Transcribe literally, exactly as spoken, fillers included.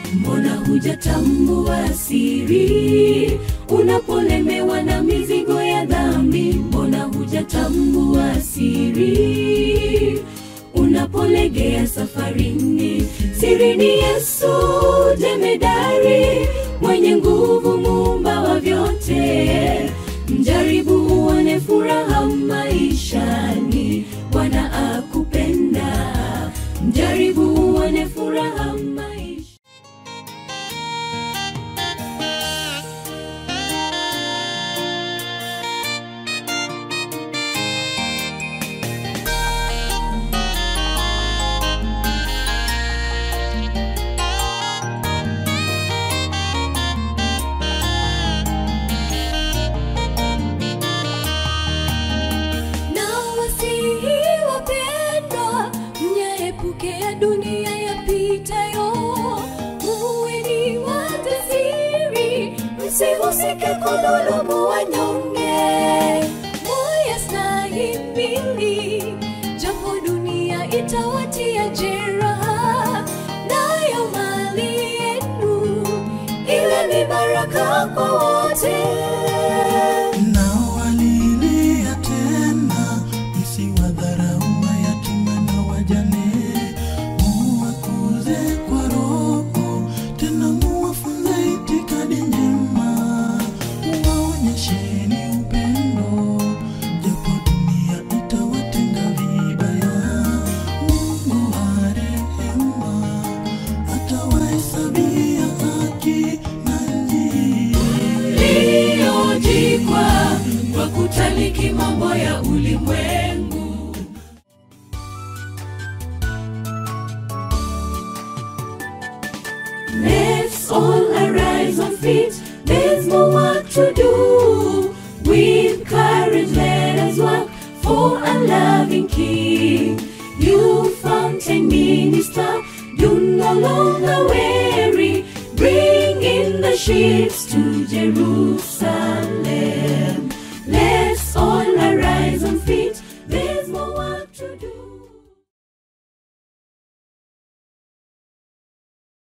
mbona hujatambua siri? Unapolemewa na mizigo ya dhambi, mbona hujatambua siri? Unapolegea safarini, siri ni Yesu jemedari, mwenye nguvu, muumba wa vyote. Mjaribu uone furaha maishani, Bwana akupenda. Mjaribu uone furaha maishani. Dunia yapitayo, muweni wajasiri, msihusike kudhulumu wanyonge. Muyastahimili, japo dunia itawatia jeraha, nayo mali yenu iwe ni baraka kwa wote. Kwa kutaliki mambo ya ulimwengu. Let's all arise on feet, there's more work to do. With courage let us work for a loving King. You fountain minister, do no longer weary, bring in the ships to Jerusalem.